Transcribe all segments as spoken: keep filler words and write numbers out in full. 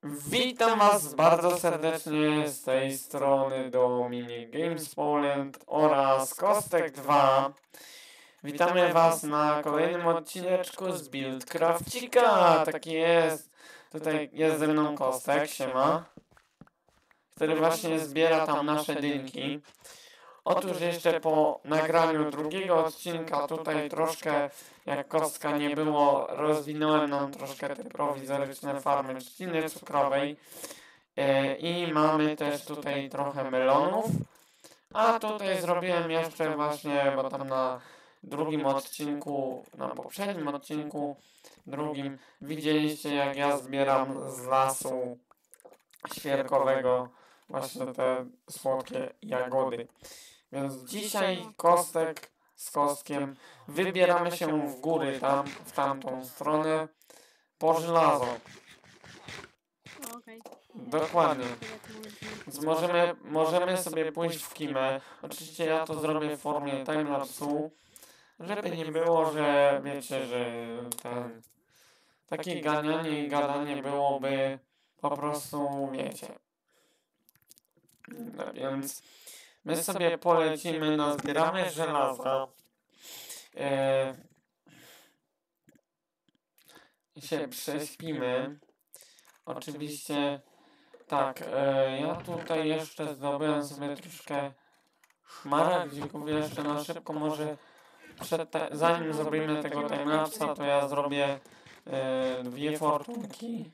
Witam Was bardzo serdecznie z tej strony Dominik Games Poland oraz Kostek dwa. Witamy Was na kolejnym odcineczku z Buildcrafcika. Taki jest. Tutaj jest ze mną Kostek, siema, który właśnie zbiera tam nasze dynki. Otóż jeszcze po nagraniu drugiego odcinka tutaj troszkę, jak Kostka nie było, rozwinąłem nam troszkę te prowizoryczne farmy trzciny cukrowej. E, I mamy też tutaj trochę melonów. A tutaj zrobiłem jeszcze właśnie, bo tam na drugim odcinku, na poprzednim odcinku drugim widzieliście, jak ja zbieram z lasu świerkowego właśnie te słodkie jagody. Więc dzisiaj Kostek z Kostkiem wybieramy się w góry, tam, w tamtą stronę, po żelazo. Okej. Dokładnie. Więc możemy, możemy sobie pójść w kimę. Oczywiście ja to zrobię w formie timelapsu, żeby nie było, że wiecie, że ten takie ganianie i gadanie byłoby po prostu, wiecie. No więc my sobie polecimy, nazbieramy żelaza. E, się prześpimy. Oczywiście tak, e, ja tutaj jeszcze zdobyłem sobie troszkę szmaragdzików jeszcze na szybko, może przed te, zanim zrobimy tego timelapsa, to ja zrobię e, dwie fortunki.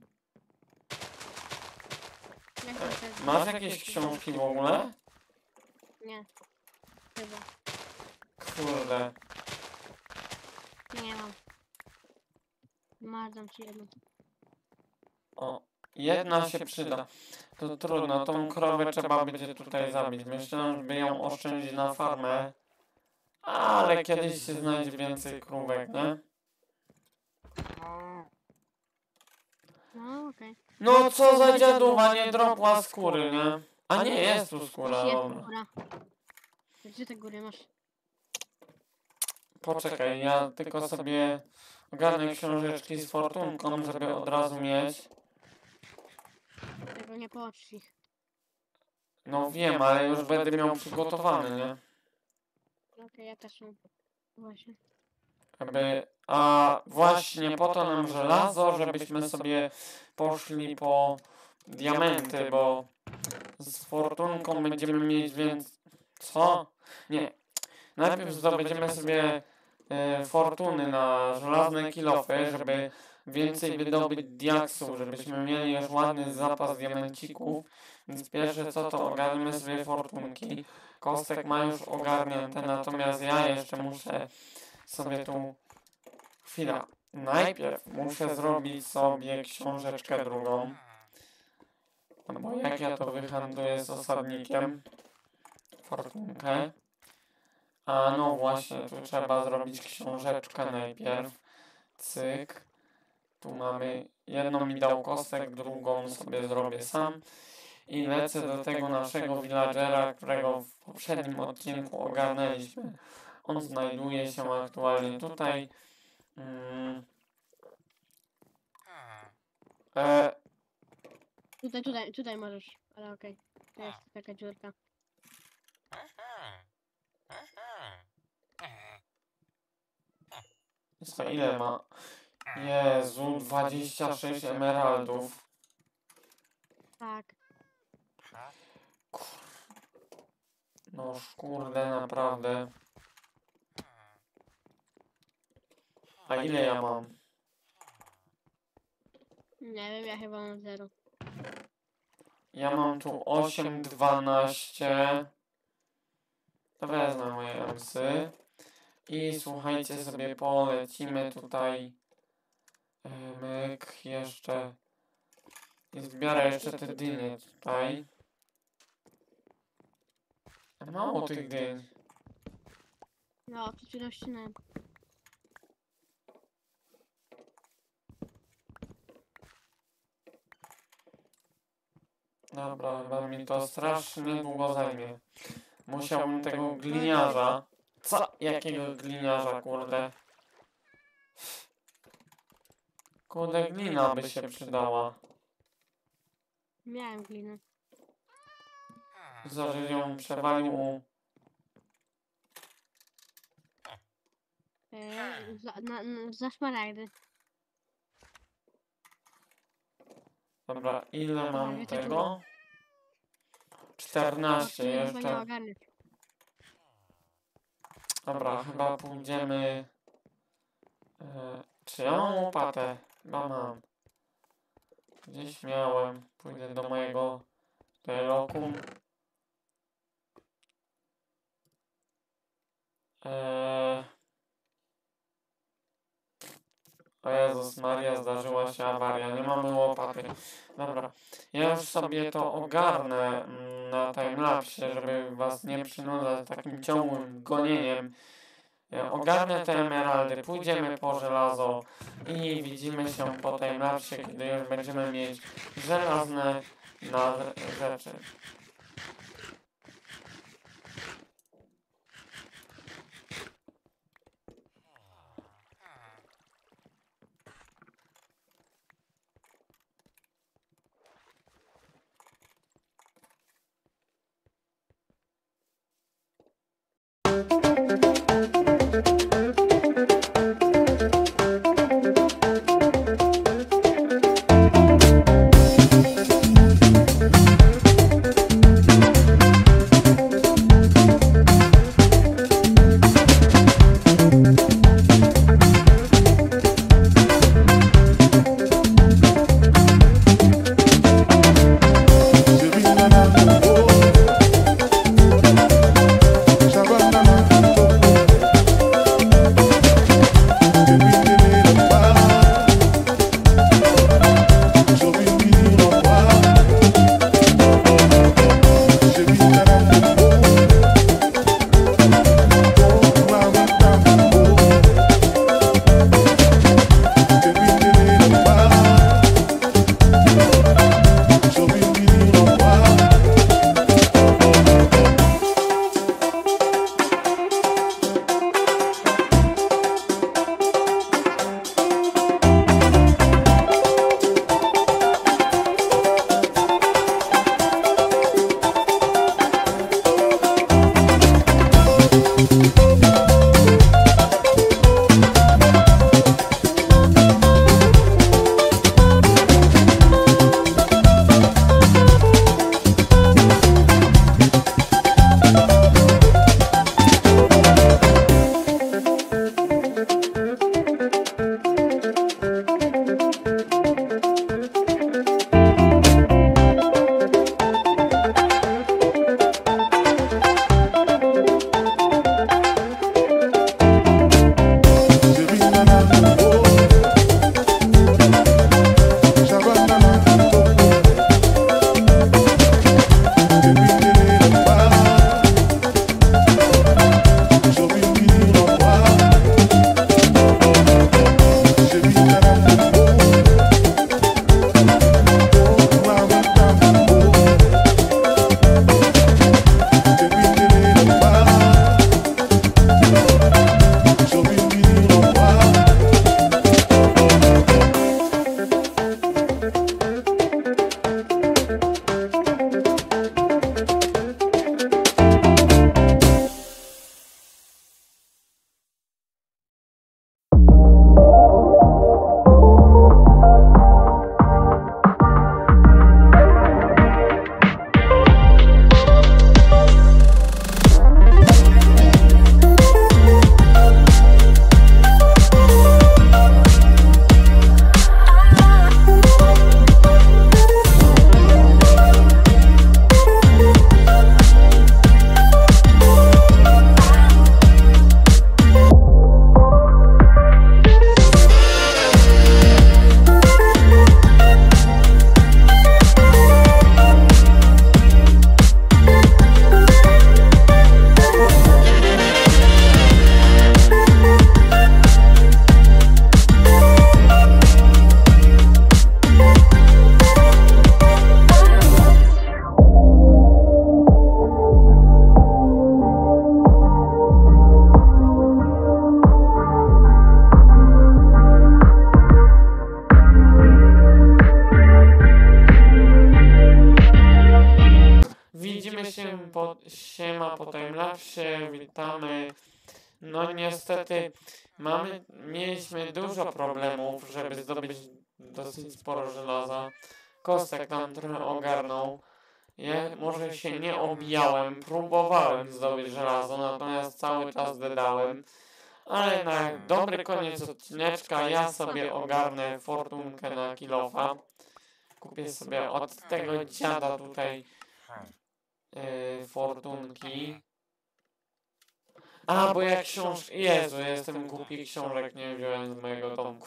Jak to się- Masz jakieś książki w ogóle? Nie. Chyba. Kurde. Nie mam. Masz, dam ci jedną. O, jedna się przyda. To trudno, tą krowę trzeba będzie tutaj zabić. Myślę, żeby ją oszczędzić na farmę. Ale kiedyś się znajdzie więcej krówek, nie? No okej. No co za dziaduwa, nie dropła skóry, nie? A nie, jest tu skóra, Jest dobra. góra. Gdzie te góry masz? Poczekaj, ja tylko sobie ogarnę książeczki z fortunką, żeby od razu mieć. Tego nie połączysz ich. No wiem, ale już będę miał przygotowany, nie? Okej, ja też mam. Właśnie. Żeby... A właśnie po to nam żelazo, żebyśmy sobie poszli po diamenty, bo z fortunką będziemy mieć więcej... Co? Nie. Najpierw zdobędziemy sobie e, fortuny na żelazne kilofy, żeby więcej wydobyć diaksów, żebyśmy mieli już ładny zapas diamencików. Więc pierwsze co, to ogarniemy sobie fortunki. Kostek ma już ogarnięte, natomiast ja jeszcze muszę sobie tu... Chwila. Najpierw muszę zrobić sobie książeczkę drugą. No bo jak ja to wyhandluję z osadnikiem? Fortunkę. A no właśnie, tu trzeba zrobić książeczkę najpierw. Cyk. Tu mamy, jedną mi dał Kostek, drugą sobie zrobię sam. I lecę do tego naszego villagera, którego w poprzednim odcinku ogarnęliśmy. On znajduje się aktualnie tutaj. Mm. E, Tutaj, tutaj, tutaj możesz. Ale okej. To jest taka dziurka. co, ile ma? Jezu, dwadzieścia sześć emeraldów. Tak. No kurde, naprawdę. A ile ja mam? Nie wiem, ja chyba mam zero. Ja mam tu osiem, dwanaście. To wezmę moje emsy. I słuchajcie, sobie polecimy tutaj. e, Myk, jeszcze. I zbiorę jeszcze te dynie tutaj. Mało tych dyń. No, przed chwilą ścinałem. Dobra, chyba mi to strasznie długo zajmie. Musiałbym tego gliniarza. Co? Jakiego gliniarza, kurde? Kurde, glina by się przydała. Miałem glinę. Zaraz ją przewalił u... E, za, na, na, za szmaragdy. Dobra, ile mam wiecie co? tego? czternaście Chyba nie jeszcze. ogarniesz. Dobra, chyba pójdziemy... E, czy ja mam łopatę? Chyba mam. Gdzieś miałem. Pójdę do mojego lokum. Eee... O Jezus Maria, zdarzyła się awaria, nie mamy łopaty. Dobra, ja już sobie to ogarnę mm, na timelapsie, żeby was nie przynudzać takim ciągłym gonieniem. Ja ogarnę te emeraldy, pójdziemy po żelazo i widzimy się po timelapsie, kiedy już będziemy mieć żelazne na rzeczy. No, siema po timelapsie, witamy. No niestety mamy, mieliśmy dużo problemów, żeby zdobyć dosyć sporo żelaza. Kostek nam trochę ogarnął. Ja może się nie obijałem, próbowałem zdobyć żelazo, natomiast cały czas dedałem. Ale na dobry koniec odcineczka ja sobie ogarnę fortunkę na kilofa. Kupię sobie od tego dziada tutaj yy, fortunki. A, bo ja książ... Jezu, jestem głupi, książek nie wziąłem z mojego domku.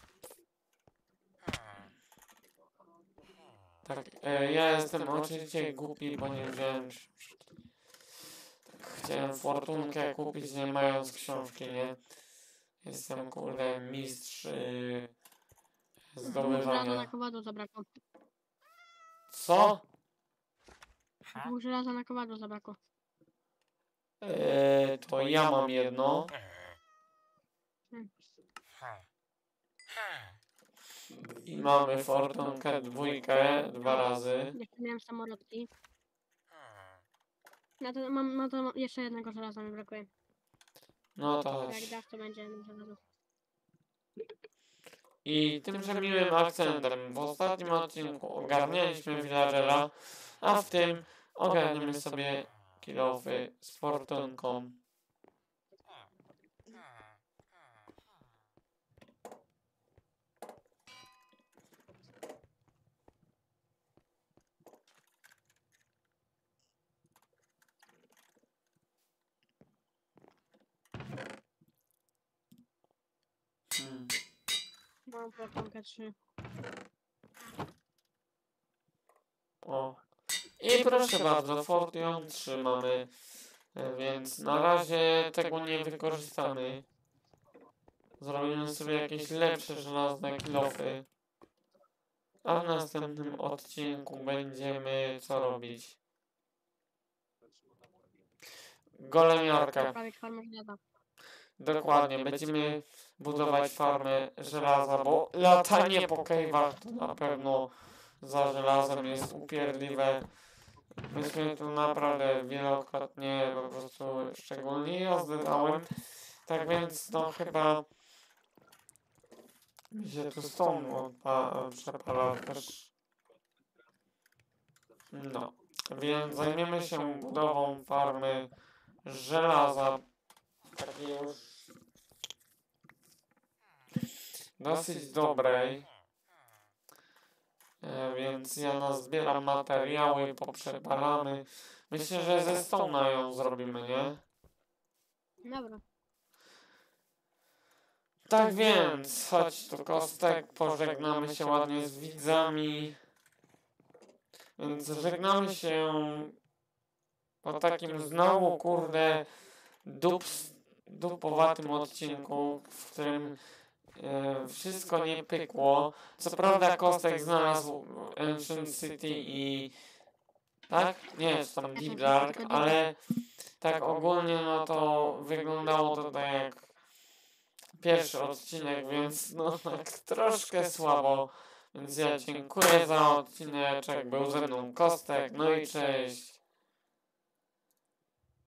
Tak, e, ja jestem oczywiście głupi, bo nie wziąłem książki. Tak, chciałem fortunkę kupić, nie mając książki, nie? Jestem, kurde, mistrz yy, Żelaza zdobywania. na kowadło zabrakło. Co? Dwóch żelaza na kowadło zabrakło. E, to ja mam jedno. Hmm. I mamy fortunkę dwójkę dwa razy. Jeszcze miałem samolotki. No to mam, no to jeszcze jednego żelaza mi brakuje. No to Jak chodź. dasz, to będzie jedno żelazo. I tymże miłym akcentem w ostatnim odcinku ogarnialiśmy villagera, a w tym ogarniemy sobie kilofy z fortunką. Hmm. Mam fortunkę trzy. O. I proszę bardzo, Fortune trzymamy, więc na razie tego nie wykorzystamy. Zrobimy sobie jakieś lepsze żelazne kilofy. A w następnym odcinku będziemy co robić? Golemiarka. Prawie farmę żelaza. Dokładnie, będziemy budować farmę żelaza, bo latanie po cave'ach to na pewno za żelazem jest upierdliwe. Myśmy tu naprawdę wielokrotnie po prostu, szczególnie ja zdałem. Tak więc no chyba mi się tu stąd odpa- przepala też. No, więc zajmiemy się budową farmy żelaza. Takiej już dosyć dobrej. E, więc ja nazbieram materiały, poprzepalamy. Myślę, że ze stona ją zrobimy, nie? Dobra. Tak więc, chodź tu Kostek, pożegnamy się ładnie z widzami. Więc żegnamy się po takim znowu, kurde, dups, dupowatym odcinku, w którym e, wszystko nie pykło. Co prawda Kostek znalazł Ancient City i... Tak? Nie, czy tam Deep Dark, ale tak ogólnie no to wyglądało to tak jak pierwszy odcinek, więc no tak troszkę słabo. Więc ja dziękuję za odcinek, był ze mną Kostek, no i cześć.